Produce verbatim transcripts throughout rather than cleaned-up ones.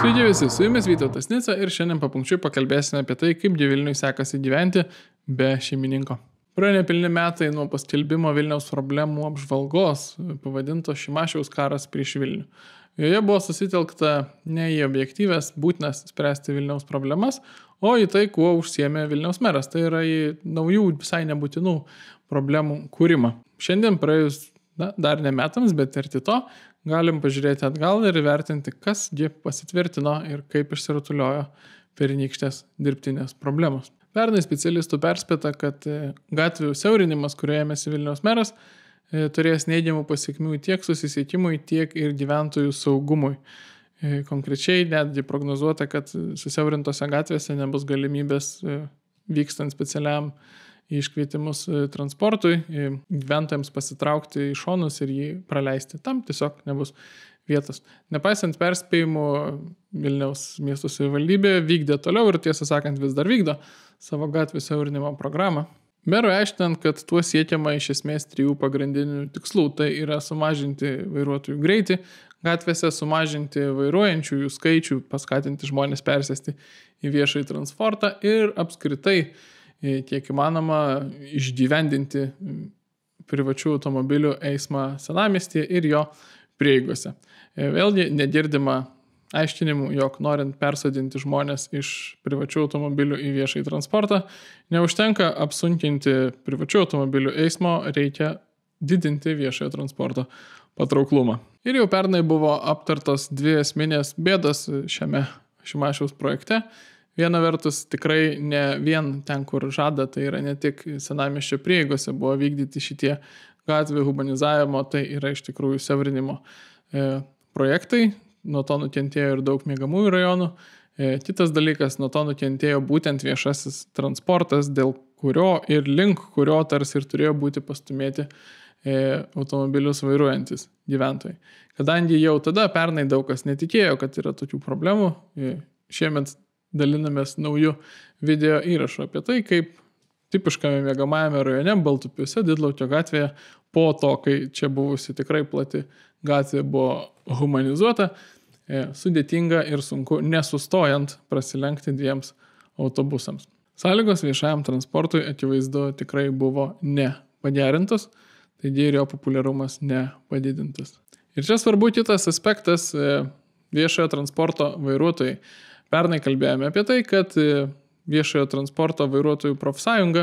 Sveiki visi, su jumis Vytautas Nica ir šiandien papunkčiui pakalbėsime apie tai, kaip Vilniui sekasi gyventi be šeimininko. Praėjo nepilni metai nuo paskelbimo Vilniaus problemų apžvalgos, pavadinto Šimašiaus karas prieš Vilnių. Joje buvo susitelkta ne į objektyvės būtinas spręsti Vilniaus problemas, o į tai, kuo užsiėmė Vilniaus meras, tai yra į naujų visai nebūtinų problemų kūrimą. Šiandien praėjus na, dar ne metams, bet arti to, galim pažiūrėti atgal ir įvertinti, kas gi pasitvirtino ir kaip išsirutuliojo pernykštės dirbtinės problemos. Pernai specialistų perspėta, kad gatvių siaurinimas, kurio ėmėsi Vilniaus meras, turės neigiamų pasiekmių tiek susisiekimui, tiek ir gyventojų saugumui. Konkrečiai netgi prognozuota, kad susiaurintose gatvėse nebus galimybės vykstant specialiam iškvietimus transportui, gyventojams pasitraukti į šonus ir jį praleisti. Tam tiesiog nebus vietos. Nepaisant perspėjimų, Vilniaus miesto savivaldybė vykdė toliau ir tiesą sakant vis dar vykdo savo gatvių siaurinimo programą. Merui aiškinant, kad tuo siekiama iš esmės trijų pagrindinių tikslų. Tai yra sumažinti vairuotojų greitį gatvėse, sumažinti vairuojančiųjų skaičių, paskatinti žmonės persėsti į viešąjį transportą ir apskritai kiek įmanoma išgyvendinti privačių automobilių eismą senamiestyje ir jo prieigose. Vėlgi negirdima aiškinimų, jog norint persodinti žmonės iš privačių automobilių į viešąjį transportą, neužtenka apsunkinti privačių automobilių eismo, reikia didinti viešojo transporto patrauklumą. Ir jau pernai buvo aptartos dvi esminės bėdos šiame Šimašiaus projekte. Viena vertus tikrai ne vien ten, kur žada, tai yra ne tik senamiesčio prieigose buvo vykdyti šitie gatvių humanizavimo, tai yra iš tikrųjų siaurinimo e, projektai, nuo to nukentėjo ir daug miegamųjų rajonų. E, kitas dalykas, nuo to nukentėjo būtent viešasis transportas, dėl kurio ir link kurio tarsi ir turėjo būti pastumėti e, automobilius vairuojantis gyventojai. Kadangi jau tada pernai daug kas netikėjo, kad yra tokių problemų, e, šiemet dalinamės naujų video įrašų apie tai, kaip tipiškame miegamajame rajone Baltupiuose, Didlaukio gatvėje, po to, kai čia buvusi tikrai plati gatvė buvo humanizuota, sudėtinga ir sunku nesustojant prasilenkti dviems autobusams. Sąlygos viešajam transportui akivaizdu tikrai buvo nepagerintos, taigi ir jo populiarumas nepadidintas. Ir čia svarbu kitas aspektas viešojo transporto vairuotojai. Pernai kalbėjome apie tai, kad viešojo transporto vairuotojų profsąjunga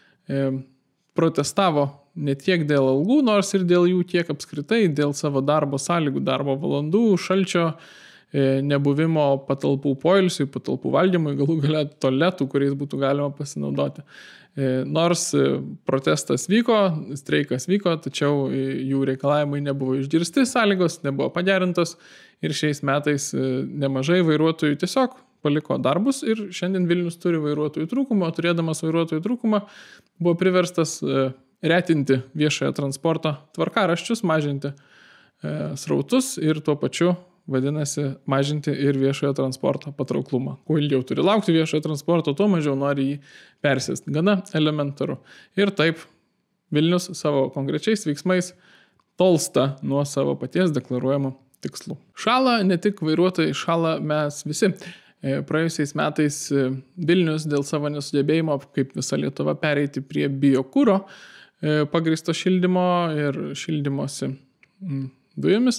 protestavo ne tiek dėl algų, nors ir dėl jų tiek apskritai, dėl savo darbo sąlygų, darbo valandų, šalčio, nebuvimo patalpų poilsiui, patalpų valdymui, galų gale tualetų, kuriais būtų galima pasinaudoti. Nors protestas vyko, streikas vyko, tačiau jų reikalavimai nebuvo išgirsti, sąlygos nebuvo pagerintos ir šiais metais nemažai vairuotojų tiesiog paliko darbus ir šiandien Vilnius turi vairuotojų trūkumą, o turėdamas vairuotojų trūkumą buvo priverstas retinti viešojo transporto tvarkaraščius, mažinti srautus ir tuo pačiu vadinasi mažinti ir viešojo transporto patrauklumą. Kuo ilgiau turi laukti viešojo transporto, tuo mažiau nori jį persėsti. Gana elementaru. Ir taip Vilnius savo konkrečiais veiksmais tolsta nuo savo paties deklaruojamų tikslų. Šala ne tik vairuotojai, šala mes visi. Praėjusiais metais Vilnius dėl savo nesugebėjimo, kaip visa Lietuva, pereiti prie biokuro pagrįsto šildymo ir šildymosi dujomis,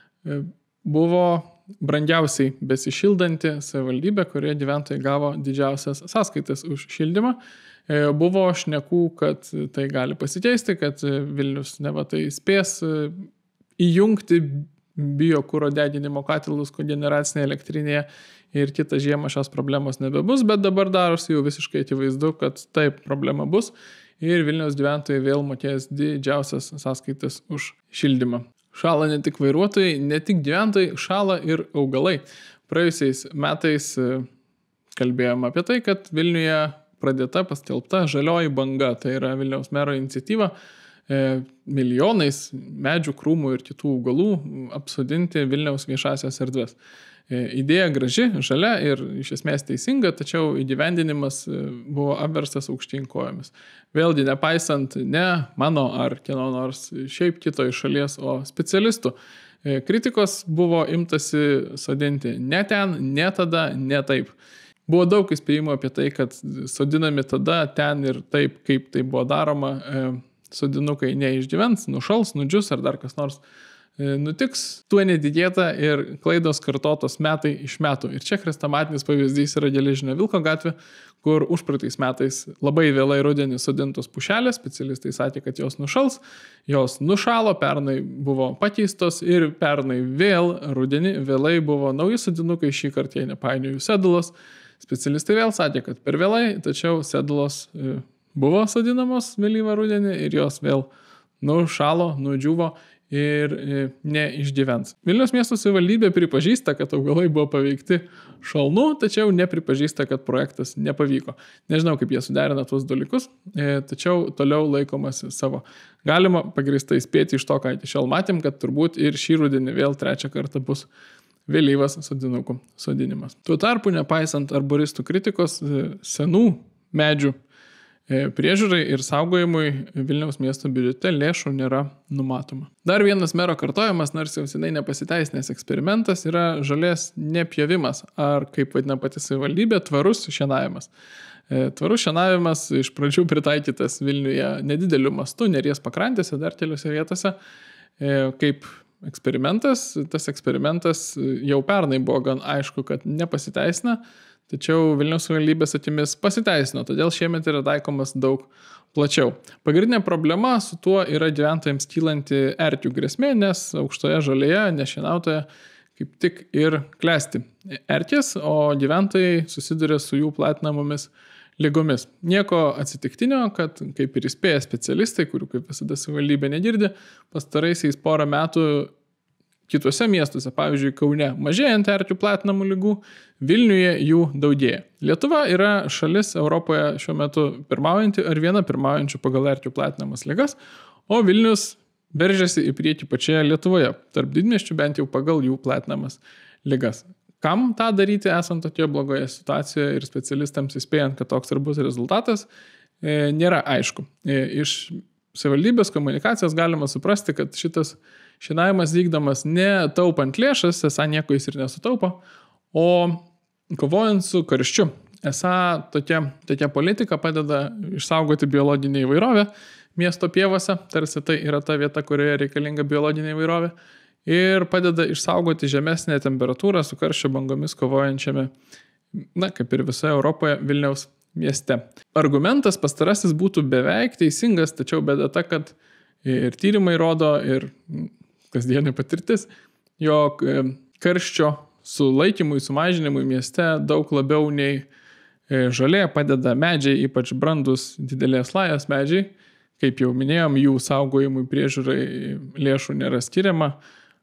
buvo brangiausiai besišildanti savivaldybė, kurioje gyventojai gavo didžiausias sąskaitas už šildymą. Buvo šnekų, kad tai gali pasikeisti, kad Vilnius neva tai spės įjungti biokuro deginimo katilus kogeneracinėje elektrinėje ir kitą žiemą šios problemos nebebus, bet dabar darosi jau visiškai akivaizdu, kad taip problema bus ir Vilniaus gyventojai vėl mokės didžiausias sąskaitas už šildymą. Šala ne tik vairuotojai, ne tik gyventojai, šala ir augalai. Praėjusiais metais kalbėjome apie tai, kad Vilniuje pradėta paskelbta žalioji banga, tai yra Vilniaus mero iniciatyva, milijonais medžių, krūmų ir kitų augalų apsodinti Vilniaus viešasias erdves. Idėja graži, žalia ir iš esmės teisinga, tačiau įgyvendinimas buvo apverstas aukštyn kojomis. Vėlgi, nepaisant ne mano ar kieno nors šiaip kito iš šalies, o specialistų, kritikos buvo imtasi sodinti ne ten, ne tada, ne taip. Buvo daug įspėjimų apie tai, kad sodinami tada, ten ir taip, kaip tai buvo daroma, sodinukai neišgyvens, nušals, nudžius ar dar kas nors nutiks, tuo netikėta ir klaidos kartotos metai iš metų. Ir čia chrestomatinis pavyzdys yra Geležinio Vilko gatvė, kur užpraeitais metais labai vėlai rudenį sodintos pušelės, specialistai sakė, kad jos nušals, jos nušalo, pernai buvo pakeistos ir pernai vėl rudenį vėlai buvo nauji sodinukai, šį kartą jie nepainiojo sedulos. Specialistai vėl sakė, kad per vėlai, tačiau sedulos buvo sodinamos vėlyvą rudenį ir jos vėl nušalo, nudžiuvo ir neišgyvens. Vilniaus miesto savivaldybė pripažįsta, kad augalai buvo paveikti šalnų, tačiau nepripažįsta, kad projektas nepavyko. Nežinau, kaip jie suderina tuos dalykus, tačiau toliau laikomasi savo. Galima pagrįstai spėti iš to, ką iki šiol matėm, kad turbūt ir šį rudenį vėl trečią kartą bus vėlyvas sodinukų sodinimas. Tuo tarpu, nepaisant arboristų kritikos, senų medžių priežiūrai ir saugojimui Vilniaus miesto biudžete lėšų nėra numatoma. Dar vienas mero kartojimas, nors jau senai nepasiteisinęs eksperimentas, yra žolės nepjovimas, ar kaip vadina pati savivaldybė, tvarus šienavimas. Tvarus šienavimas iš pradžių pritaikytas Vilniuje nedideliu mastu, Neries pakrantėse, dar keliose vietose, kaip eksperimentas. Tas eksperimentas jau pernai buvo gan aišku, kad nepasiteisina, tačiau Vilniaus savivaldybės akimis pasiteisino, todėl šiemet yra taikomas daug plačiau. Pagrindinė problema su tuo yra gyventojams kylanti erkių grėsmė, nes aukštoje žolėje, nešienautoje, kaip tik ir klesti erkės, o gyventojai susiduria su jų platinamomis lygomis. Nieko atsitiktinio, kad kaip ir įspėja specialistai, kurių kaip visada savivaldybė negirdi, pastaraisiais porą metų kitose miestuose, pavyzdžiui, Kaune, mažėjant erkių platinamų lygų, Vilniuje jų daugėja. Lietuva yra šalis Europoje šiuo metu pirmaujanti ar viena pirmaujančių pagal erkių platinamas ligas, o Vilnius veržiasi į priekį pačioje Lietuvoje, tarp didmiesčių bent jau pagal jų platinamas ligas. Kam tą daryti esant tokioje blogoje situacijoje ir specialistams įspėjant, kad toks ir bus rezultatas, nėra aišku. Iš savivaldybės komunikacijos galima suprasti, kad šitas šienavimas vykdomas ne taupant lėšas, esą nieko jis ir nesutaupo, o kovojant su karščiu. Esą tokia, tokia politika padeda išsaugoti biologinę įvairovę miesto pievose, tarsi tai yra ta vieta, kurioje reikalinga biologinė įvairovė, ir padeda išsaugoti žemesnę temperatūrą su karščio bangomis kovojančiame, na, kaip ir visoje Europoje, Vilniaus mieste. Argumentas pastarasis būtų beveik teisingas, tačiau bėda ta, kad ir tyrimai rodo, ir kasdienė patirtis, jog karščio sulaikymui, sumažinimui mieste daug labiau nei žolė padeda medžiai, ypač brandus didelės lajos medžiai. Kaip jau minėjom, jų saugojimui priežiūrai lėšų nėra skiriama.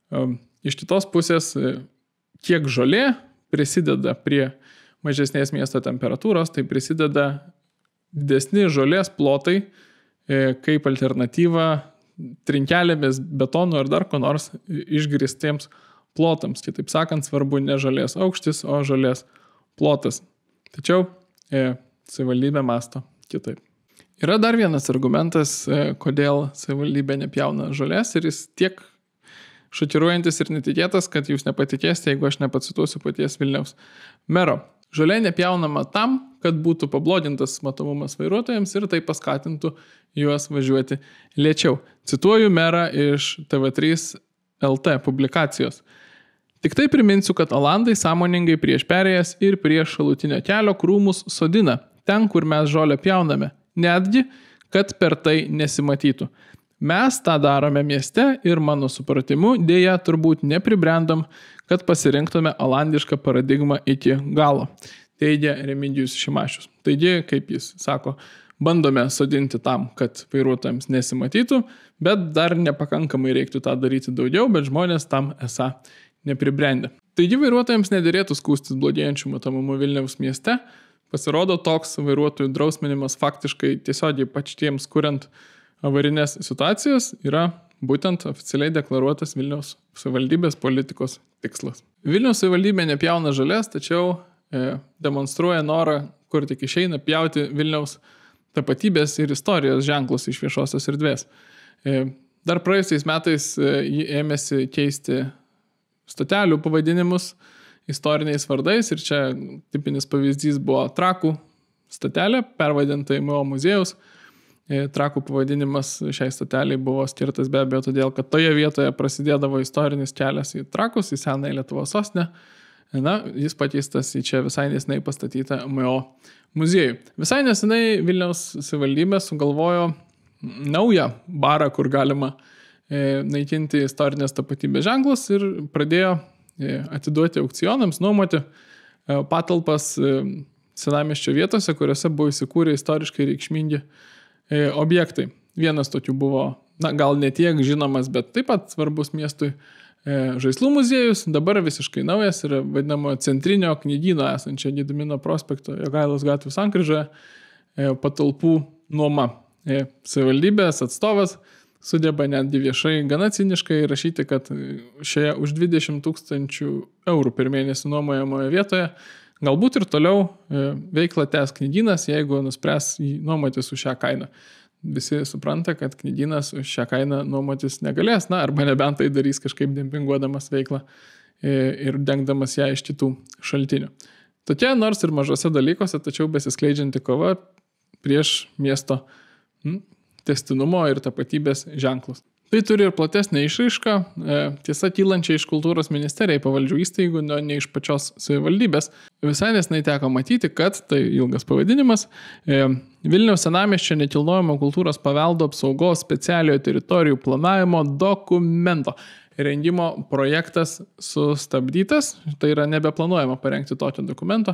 Iš kitos pusės, kiek žolė prisideda prie mažesnės miesto temperatūros, tai prisideda didesni žolės plotai kaip alternatyva trinkelėmis, betonu ar dar ko nors išgrįstiems plotams. Kitaip sakant, svarbu ne žolės aukštis, o žolės plotas. Tačiau e, savivaldybė masto kitaip. Yra dar vienas argumentas, e, kodėl savivaldybė nepjauna žolės, ir jis tiek šokiruojantis ir netikėtas, kad jūs nepatikėsite, jeigu aš nepacituosiu paties Vilniaus mero. Žolė nepjaunama tam, kad būtų pablogintas matomumas vairuotojams ir tai paskatintų juos važiuoti lėčiau. Cituoju merą iš T V trys L T publikacijos. Tik tai priminsiu, kad olandai sąmoningai prieš perėjas ir prieš šalutinio kelio krūmus sodina, ten, kur mes žolę pjauname, netgi, kad per tai nesimatytų. Mes tą darome mieste ir mano supratimu dėja turbūt nepribrendom, kad pasirinktume olandišką paradigmą iki galo, teigia Remigijus Šimašius. Taigi, kaip jis sako, bandome sodinti tam, kad vairuotojams nesimatytų, bet dar nepakankamai reiktų tą daryti daugiau, bet žmonės tam esą nepribrendę. Taigi vairuotojams nedėrėtų skųstis blogėjančių matomumu Vilniaus mieste. Pasirodo, toks vairuotojų drausminimas faktiškai tiesiogiai pačtiems kuriant avarinės situacijas yra būtent oficialiai deklaruotas Vilniaus savivaldybės politikos tikslas. Vilniaus savivaldybė nepjauna žolės, tačiau e, demonstruoja norą, kur tik išeina, pjauti Vilniaus tapatybės ir istorijos ženklus iš viešosios erdvės. E, dar praėjusiais metais e, jį ėmėsi keisti stotelių pavadinimus istoriniais vardais ir čia tipinis pavyzdys buvo Trakų stotelė, pervadinta į M O muziejaus. Trakų pavadinimas šiai stoteliai buvo skirtas be abejo todėl, kad toje vietoje prasidėdavo istorinis kelias į Trakus, į senąją Lietuvos sostinę. Na, jis pakeistas į čia visai neseniai pastatytą M O muziejų. Visai neseniai Vilniaus savivaldybė sugalvojo naują barą, kur galima naikinti istorinės tapatybės ženklus ir pradėjo atiduoti aukcionams, nuomoti patalpas senamiesčio vietose, kuriuose buvo įsikūrę istoriškai reikšmingi objektai. Vienas tokių buvo, na, gal ne tiek žinomas, bet taip pat svarbus miestui Žaislų muziejus, dabar visiškai naujas yra vadinamo centrinio knygyno esančio Gedimino prospekto Jogailos gatvės sankryžoje patalpų nuoma. Savivaldybės atstovas sudeba netgi viešai gana ciniškai rašyti, kad šioje už dvidešimt tūkstančių eurų per mėnesį nuomojamoje vietoje galbūt ir toliau veiklą tęs knygynas, jeigu nuspręs jį nuomotis už šią kainą. Visi supranta, kad knygynas už šią kainą nuomotis negalės, na, arba nebent tai darys kažkaip dempinguodamas veiklą ir dengdamas ją iš kitų šaltinių. Tokia nors ir mažose dalykuose, tačiau besiskleidžianti kova prieš miesto hm, tęstinumo ir tapatybės ženklus. Tai turi ir platesnę išraišką, tiesa kylančią iš kultūros ministerijai pavaldžių įstaigų, ne iš pačios savivaldybės. Visai neseniai teko matyti, kad, tai ilgas pavadinimas, Vilniaus senamiesčio nekilnojamo kultūros paveldo apsaugos specialiojo teritorijų planavimo dokumento rengimo projektas sustabdytas, tai yra nebeplanuojama parengti tokio dokumento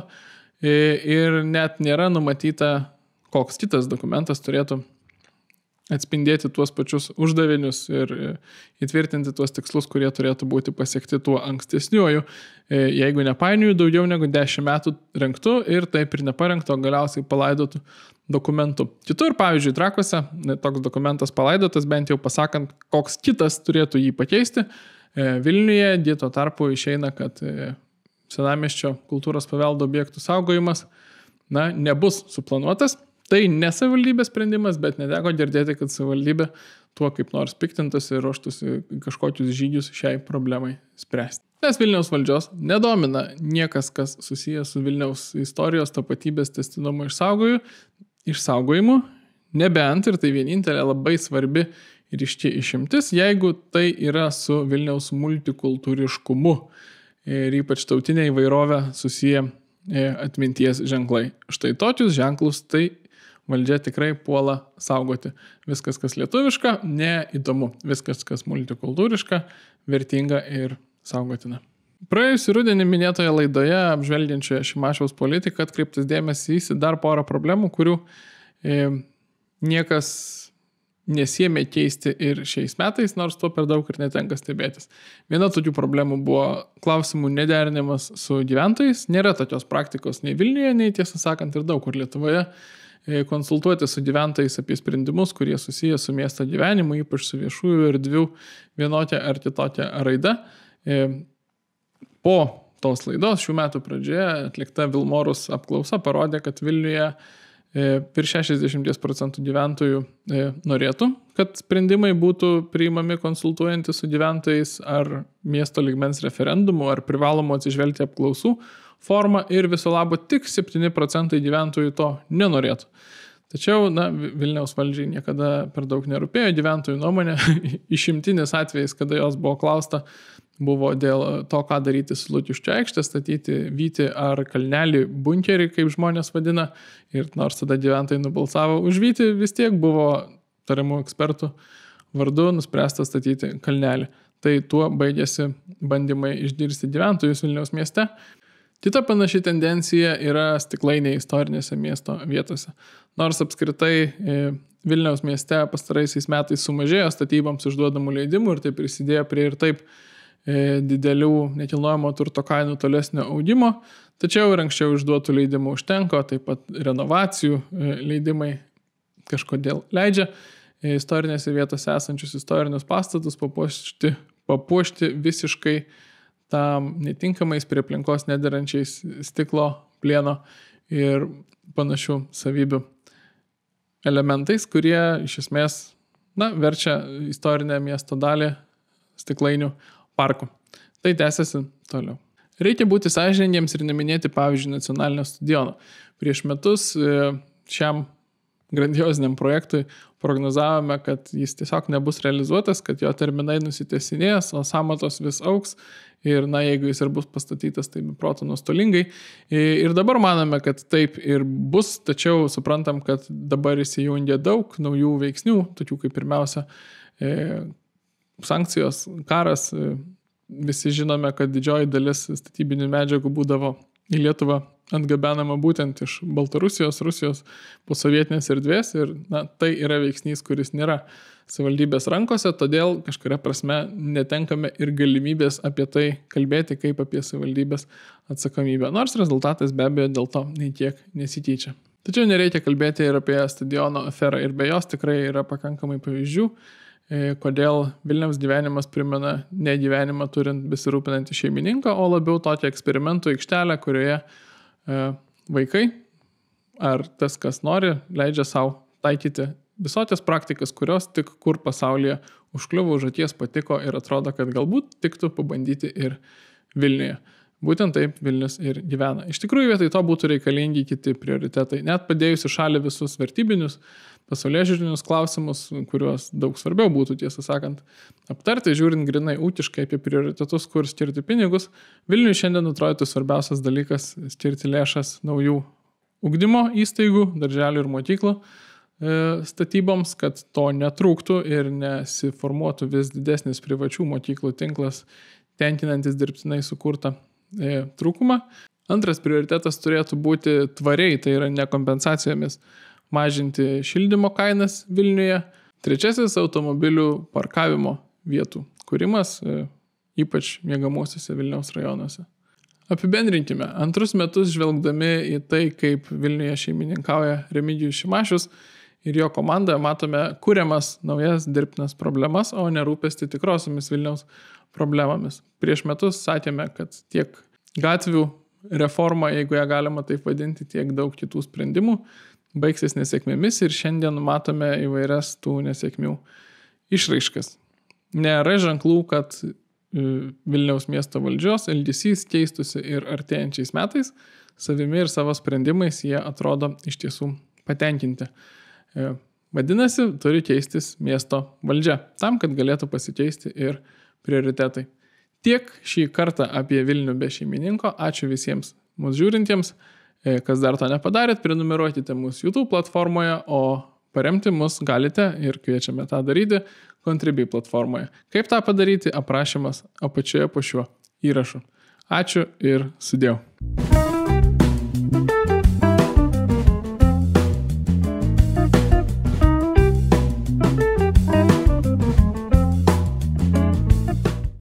ir net nėra numatyta, koks kitas dokumentas turėtų atspindėti tuos pačius uždavinius ir įtvirtinti tuos tikslus, kurie turėtų būti pasiekti tuo ankstesniuoju, jeigu nepainioju, daugiau negu dešimt metų rengtų ir taip ir neparengto galiausiai palaidotų dokumentų. Kitur, pavyzdžiui, Trakuose toks dokumentas palaidotas, bent jau pasakant, koks kitas turėtų jį pakeisti. Vilniuje dėto tarpu išeina, kad senamiesčio kultūros paveldo objektų saugojimas na, nebus suplanuotas. Tai ne savivaldybės sprendimas, bet neteko girdėti, kad savivaldybė tuo kaip nors piktintas ir ruoštųsi kažkokius žygius šiai problemai spręsti. Nes Vilniaus valdžios nedomina niekas, kas susijęs su Vilniaus istorijos tapatybės tęstinumo išsaugojimu, nebent ir tai vienintelė labai svarbi ir iški išimtis, jeigu tai yra su Vilniaus multikultūriškumu ir ypač tautinė įvairovė susiję atminties ženklai. Štai tokius ženklus tai valdžia tikrai puola saugoti. Viskas, kas lietuviška, neįdomu. Viskas, kas multikultūriška, vertinga ir saugotina. Praėjusį rudenį minėtoje laidoje apžvelgiančioje Šimašiaus politiką atkreiptas dėmesys į dar porą problemų, kurių e, niekas nesiėmė keisti ir šiais metais, nors to per daug ir netenka stebėtis. Viena tokių problemų buvo klausimų nederinimas su gyventojais. Nėra tokios praktikos nei Vilniuje, nei tiesą sakant ir daug kur Lietuvoje konsultuoti su gyventojais apie sprendimus, kurie susiję su miesto gyvenimu, ypač su viešųjų erdvių vienokia ar kitokia raida. Po tos laidos šių metų pradžioje atlikta Vilmorus apklausa parodė, kad Vilniuje per šešiasdešimt procentų gyventojų norėtų, kad sprendimai būtų priimami konsultuojantis su gyventojais ar miesto lygmens referendumu, ar privalomo atsižvelgti apklausų formą ir viso labo tik septyni procentai gyventojų to nenorėtų. Tačiau, na, Vilniaus valdžiai niekada per daug nerūpėjo gyventojų nuomonė. Išimtinis atvejais, kada jos buvo klausta, buvo dėl to, ką daryti su Lukiškių aikšte, statyti Vytį ar Kalnelį bunkerį, kaip žmonės vadina. Ir nors tada gyventojai nubalsavo už Vytį, vis tiek buvo tariamų ekspertų vardu nuspręsta statyti Kalnelį. Tai tuo baigėsi bandymai išgirsti gyventojus Vilniaus mieste. Kita panaši tendencija yra stiklainiai istorinėse miesto vietose. Nors apskritai Vilniaus mieste pastaraisiais metais sumažėjo statyboms išduodamų leidimų ir tai prisidėjo prie ir taip didelių nekilnojamo turto kainų tolesnio augimo, tačiau ir anksčiau išduotų leidimų užtenko, taip pat renovacijų leidimai kažkodėl leidžia istorinėse vietose esančius istorinius pastatus papuošti, papuošti visiškai tam netinkamais prie aplinkos nederančiais stiklo, plieno ir panašių savybių elementais, kurie iš esmės, na, verčia istorinę miesto dalį stiklainių parku. Tai tęsiasi toliau. Reikia būti sąžiningiems ir neminėti, pavyzdžiui, nacionalinio stadiono. Prieš metus šiam grandioziniam projektui prognozavome, kad jis tiesiog nebus realizuotas, kad jo terminai nusitęsinės, o sąmatos vis auks ir, na, jeigu jis ir bus pastatytas, tai be proto nuostolingai. Ir dabar manome, kad taip ir bus, tačiau suprantam, kad dabar įsijungia daug naujų veiksnių, tokių kaip pirmiausia sankcijos, karas. Visi žinome, kad didžioji dalis statybinių medžiagų būdavo į Lietuvą atgabenama būtent iš Baltarusijos, Rusijos, posovietinės erdvės ir, na, tai yra veiksnys, kuris nėra savivaldybės rankose, todėl kažkuria prasme netenkame ir galimybės apie tai kalbėti kaip apie savivaldybės atsakomybę, nors rezultatas be abejo dėl to nei tiek nesikeičia. Tačiau nereikia kalbėti ir apie stadiono aferą ir be jos tikrai yra pakankamai pavyzdžių, kodėl Vilniaus gyvenimas primena ne gyvenimą turint besirūpinantį šeimininką, o labiau tokią eksperimentų aikštelę, kurioje e, vaikai ar tas, kas nori, leidžia savo taikyti visokias praktikas, kurios tik kur pasaulyje užkliuvo, už akies patiko ir atrodo, kad galbūt tiktų pabandyti ir Vilniuje. Būtent taip Vilnius ir gyvena. Iš tikrųjų, vietoj to būtų reikalingi kiti prioritetai. Net padėjus į šalį visus vertybinius, pasaulėžiūrinius klausimus, kuriuos daug svarbiau būtų, tiesą sakant, aptarti, žiūrint grinai ūkiškai apie prioritetus, kur skirti pinigus, Vilniui šiandien atrodytų svarbiausias dalykas skirti lėšas naujų ugdymo įstaigų, darželių ir mokyklų statyboms, kad to netrūktų ir nesiformuotų vis didesnis privačių mokyklų tinklas, tenkinantis dirbtinai sukurtą e, trūkumą. Antras prioritetas turėtų būti tvariai, tai yra ne kompensacijomis mažinti šildymo kainas Vilniuje. Trečiasis - automobilių parkavimo vietų kūrimas, e, ypač miegamosiuose Vilniaus rajonuose. Apibendrinkime, antrus metus žvelgdami į tai, kaip Vilniuje šeimininkauja Remigijus Šimašius ir jo komanda, matome kuriamas naujas dirbtinas problemas, o nerūpesti tikrosiomis Vilniaus problemomis. Prieš metus sakėme, kad tiek gatvių reforma, jeigu ją galima taip vadinti, tiek daug kitų sprendimų baigsis nesėkmėmis ir šiandien matome įvairias tų nesėkmių išraiškas. Nėra ženklų, kad Vilniaus miesto valdžios elgesys keistusi ir artėjančiais metais, savimi ir savo sprendimais jie atrodo iš tiesų patenkinti. Vadinasi, turi keistis miesto valdžia, tam, kad galėtų pasikeisti ir prioritetai. Tiek šį kartą apie Vilnių be šeimininko. Ačiū visiems mūsų žiūrintiems. Kas dar to nepadarėt, prenumeruokite mūsų YouTube platformoje, o paremti mus galite ir kviečiame tą daryti Contribui platformoje. Kaip tą padaryti, aprašymas apačioje po šiuo įrašu. Ačiū ir sudėjau.